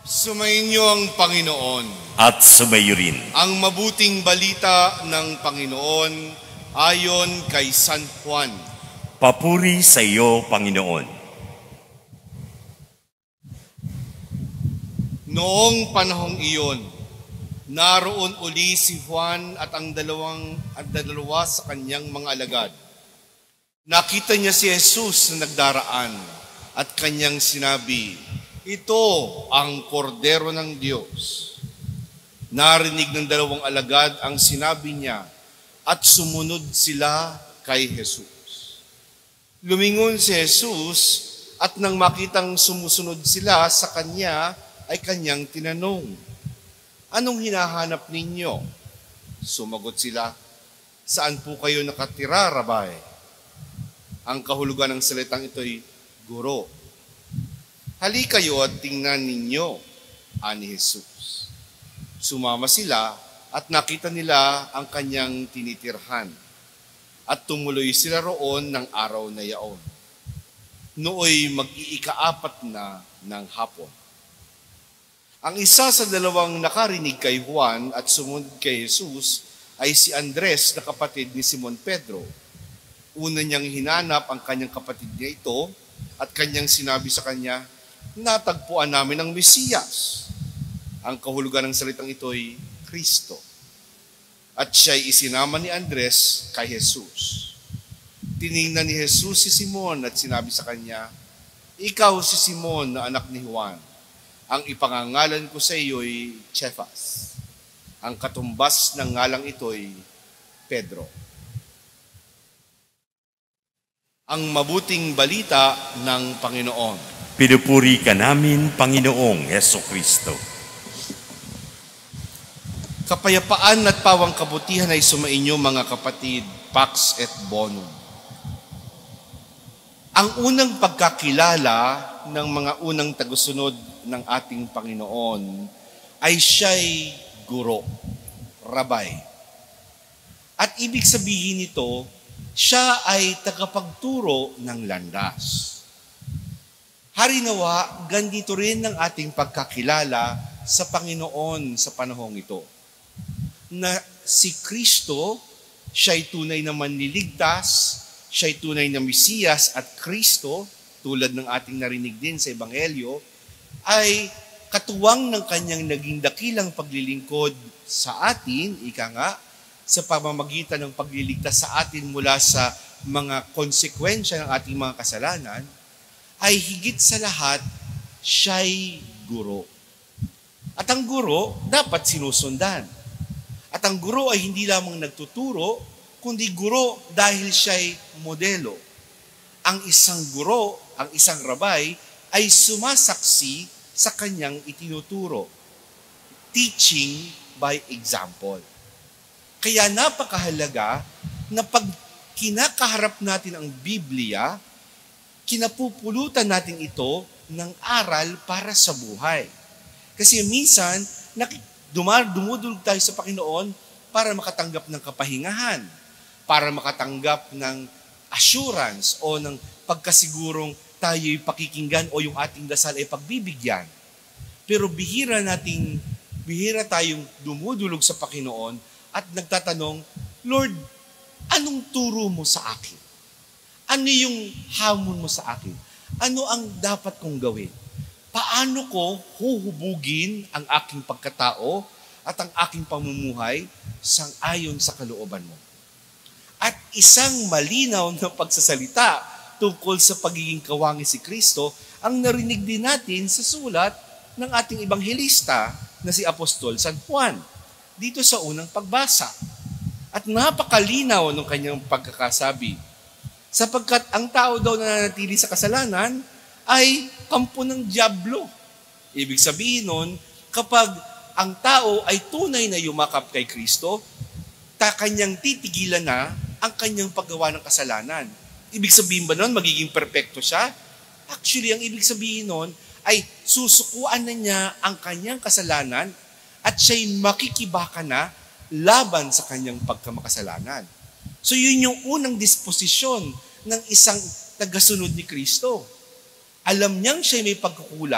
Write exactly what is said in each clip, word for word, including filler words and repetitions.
Sumainyo ang Panginoon. At sumayo rin. Ang mabuting balita ng Panginoon ayon kay San Juan. Papuri sa iyo, Panginoon. Noong panahong iyon, naroon uli si Juan at ang dalawang at dalawa sa kanyang mga alagad. Nakita niya si Jesus na nagdaraan at kanyang sinabi, "Ito ang kordero ng Diyos." Narinig ng dalawang alagad ang sinabi niya at sumunod sila kay Jesus. Lumingon si Jesus at nang makitang sumusunod sila sa kanya ay kanyang tinanong, "Anong hinahanap ninyo?" Sumagot sila, "Saan po kayo nakatira, Rabay?" Ang kahulugan ng salitang ito'y guro. "Halika kayo at tingnan ninyo," ani Jesus. Sumama sila at nakita nila ang kanyang tinitirhan. At tumuloy sila roon ng araw na yaon. Nooy mag-iikaapat na ng hapon. Ang isa sa dalawang nakarinig kay Juan at sumunod kay Jesus ay si Andres na kapatid ni Simon Pedro. Una niyang hinanap ang kanyang kapatid niya ito at kanyang sinabi sa kanya, "Natagpuan namin ang Mesiyas." Ang kahulugan ng salitang ito'y Kristo. At siya'y isinama ni Andres kay Jesus. Tiningnan ni Jesus si Simon at sinabi sa kanya, "Ikaw si Simon na anak ni Juan. Ang ipangangalan ko sa iyo'y Cephas." Ang katumbas ng ngalang ito'y Pedro. Ang mabuting balita ng Panginoon. Pinupuri ka namin, Panginoong Hesukristo. Kapayapaan at pawang kabutihan ay sumainyo, mga kapatid, Pax et Bonum. Ang unang pagkakilala ng mga unang tagusunod ng ating Panginoon ay siya'y guro, rabay. At ibig sabihin nito, siya ay tagapagturo ng landas. Harinawa, ganito rin ang ating pagkakilala sa Panginoon sa panahong ito. Na si Kristo, siya'y tunay na manliligtas, siya'y tunay na Mesiyas at Kristo, tulad ng ating narinig din sa Ebanghelyo, ay katuwang ng kanyang naging dakilang paglilingkod sa atin, ika nga, sa pamamagitan ng pagliligtas sa atin mula sa mga konsekwensya ng ating mga kasalanan, ay higit sa lahat, siya'y guro. At ang guro, dapat sinusundan. At ang guro ay hindi lamang nagtuturo, kundi guro dahil siya'y modelo. Ang isang guro, ang isang rabay, ay sumasaksi sa kanyang itinuturo. Teaching by example. Kaya napakahalaga na pag kinakaharap natin ang Biblia, kinapupulutan natin ito ng aral para sa buhay. Kasi minsan, nakikita, Dumar, dumudulog tayo sa Panginoon para makatanggap ng kapahingahan, para makatanggap ng assurance o ng pagkasigurong tayo'y pakikinggan o yung ating dasal ay pagbibigyan. Pero bihira nating, bihira tayong dumudulog sa Panginoon at nagtatanong, "Lord, anong turo mo sa akin? Ano yung hamon mo sa akin? Ano ang dapat kong gawin? Paano ko huhubugin ang aking pagkatao at ang aking pamumuhay sang-ayon sa kalooban mo?" At isang malinaw na pagsasalita tungkol sa pagiging kawangis si Kristo ang narinig din natin sa sulat ng ating ebanghelista na si Apostol San Juan dito sa unang pagbasa. At napakalinaw ng kanyang pagkakasabi, sapagkat ang tao daw na nanatili sa kasalanan ay kampo ng dyablo. Ibig sabihin nun, kapag ang tao ay tunay na yumakap kay Kristo, ta kanyang titigilan na ang kanyang paggawa ng kasalanan. Ibig sabihin ba nun, magiging perpekto siya? Actually, ang ibig sabihin nun ay susukuan na niya ang kanyang kasalanan at siya'y makikibaka na laban sa kanyang pagkamakasalanan. So yun yung unang disposisyon ng isang tagasunod ni Kristo. Alam niyang siya may pagkukulang,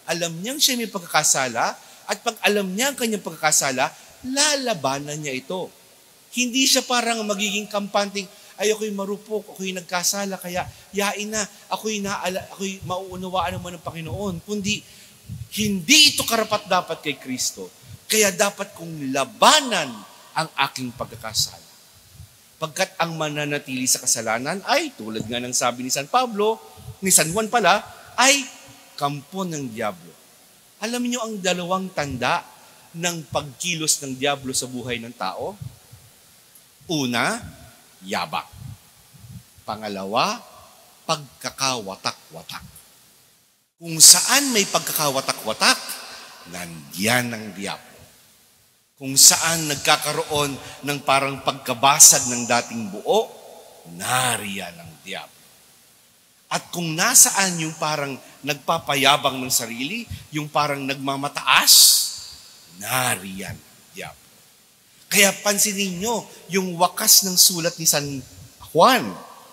Alam niyang siya may pagkakasala, at pag alam niya ang kanyang pagkakasala, lalabanan niya ito. Hindi siya parang magiging kampanting, ay ako'y marupok, ako'y nagkasala, kaya yain na, ako'y, naala, ako'y mauunawaan naman ng Panginoon. Kundi, hindi ito karapat-dapat kay Kristo. Kaya dapat kong labanan ang aking pagkakasala. Pagkat ang mananatili sa kasalanan ay, tulad nga ng sabi ni San Pablo, ni San Juan pala, ay kampo ng diablo. Alam niyo ang dalawang tanda ng pagkilos ng diablo sa buhay ng tao? Una, yabang. Pangalawa, pagkakawatak-watak. Kung saan may pagkakawatak-watak, nandiyan ang diablo. Kung saan nagkakaroon ng parang pagkabasag ng dating buo, nariyan ang diablo. At kung nasaan yung parang nagpapayabang ng sarili, yung parang nagmamataas, nariyan ang diablo. Kaya pansinin nyo, yung wakas ng sulat ni San Juan,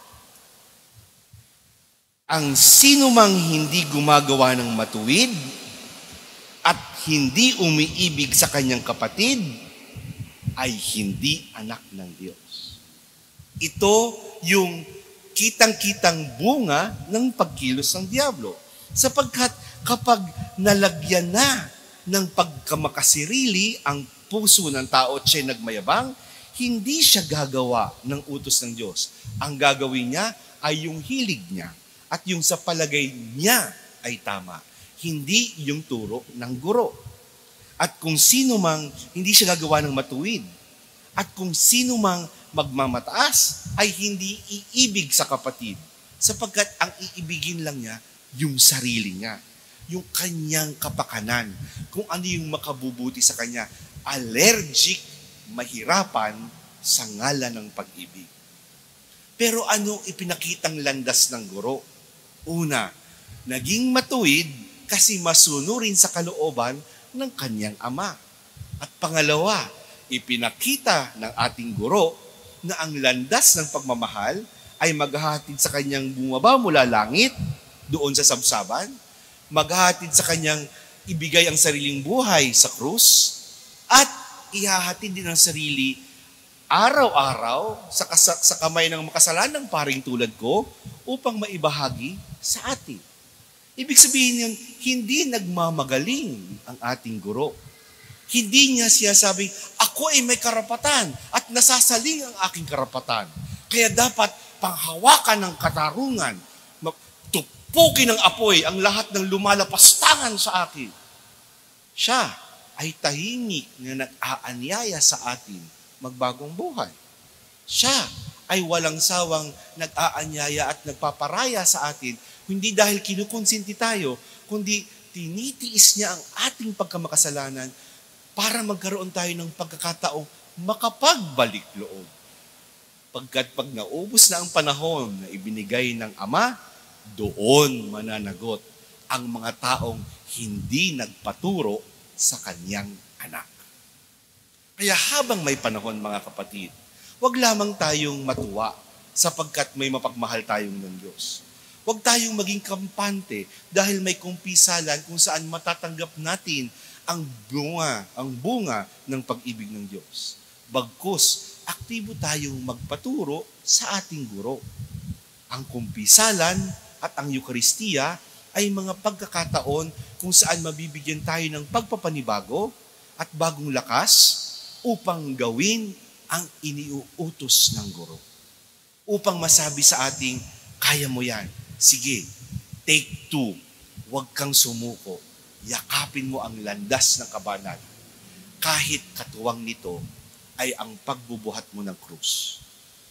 ang sino mang hindi gumagawa ng matuwid at hindi umiibig sa kanyang kapatid ay hindi anak ng Diyos. Ito yung kitang-kitang bunga ng pagkilos ng diablo. Sapagkat kapag nalagyan na ng pagkamakasirili ang puso ng tao at siya'y nagmayabang, hindi siya gagawa ng utos ng Diyos. Ang gagawin niya ay yung hilig niya at yung sa palagay niya ay tama. Hindi yung turo ng guro. At kung sino mang hindi siya gagawa ng matuwid, at kung sino mang magmamataas, ay hindi iibig sa kapatid. Sapagkat ang iibigin lang niya, yung sarili niya. Yung kanyang kapakanan. Kung ano yung makabubuti sa kanya. Allergic, mahirapan sa ngalan ng pag-ibig. Pero ano ipinakitang landas ng guro? Una, naging matuwid kasi masunurin sa kalooban ng kanyang ama. At pangalawa, ipinakita ng ating guro na ang landas ng pagmamahal ay maghahatid sa kanyang bumaba mula langit, doon sa sabsaban, maghahatid sa kanyang ibigay ang sariling buhay sa krus, at ihahatid din ang sarili araw-araw sa, kas- sa kamay ng makasalanang paring tulad ko upang maibahagi sa atin. Ibig sabihin yun, hindi nagmamagaling ang ating guro. Hindi niya siya sabing, ako ay may karapatan at nasasaling ang aking karapatan. Kaya dapat panghawakan ng katarungan, tupukin ng apoy ang lahat ng lumalapastangan sa akin. Siya ay tahimik na nag-aanyaya sa atin magbagong buhay. Siya ay walang sawang nag-aanyaya at nagpaparaya sa atin, hindi dahil kinukonsinti tayo, kundi tinitiis niya ang ating pagkamakasalanan para magkaroon tayo ng pagkakataong makapagbalik loob. Pagkat pag naubos na ang panahon na ibinigay ng Ama, doon mananagot ang mga taong hindi nagpaturo sa kanyang anak. Kaya habang may panahon, mga kapatid, huwag lamang tayong matuwa sapagkat may mapagmahal tayong ng Diyos. Huwag tayong maging kampante dahil may kumpisalan kung saan matatanggap natin ang bunga, ang bunga ng pag-ibig ng Diyos. Bagkus, aktibo tayong magpaturo sa ating guro. Ang kumpisalan at ang Eukaristiya ay mga pagkakataon kung saan mabibigyan tayo ng pagpapanibago at bagong lakas upang gawin ang iniuutos ng guro. Upang masabi sa ating, kaya mo yan. Sige, take two. Huwag kang sumuko. Yakapin mo ang landas ng kabanan. Kahit katuwang nito ay ang pagbubuhat mo ng krus.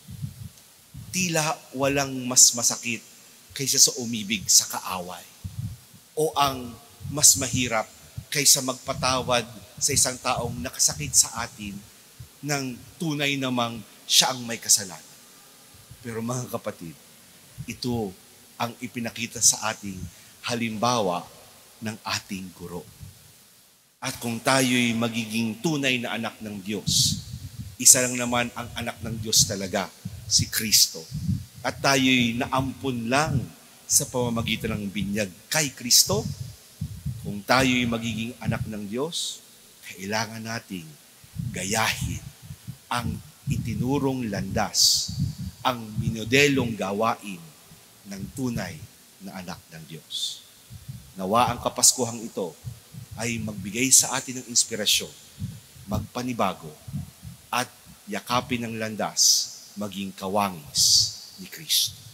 Tila walang mas masakit kaysa sa umibig sa kaaway. O ang mas mahirap kaysa magpatawad sa isang taong nakasakit sa atin ng tunay namang siya ang may kasalanan. Pero mga kapatid, ito ang ipinakita sa ating halimbawa ng ating guro. At kung tayo'y magiging tunay na anak ng Diyos, isa lang naman ang anak ng Diyos talaga, si Kristo. At tayo'y naampun lang sa pamamagitan ng binyag kay Kristo, Kung tayo'y magiging anak ng Diyos, kailangan nating gayahin ang itinurong landas, ang minodelong gawain ng tunay na anak ng Diyos. Nawa ang Kapaskuhang ito ay magbigay sa atin ng inspirasyon, magpanibago, at yakapin ang landas, maging kawangis ni Kristo.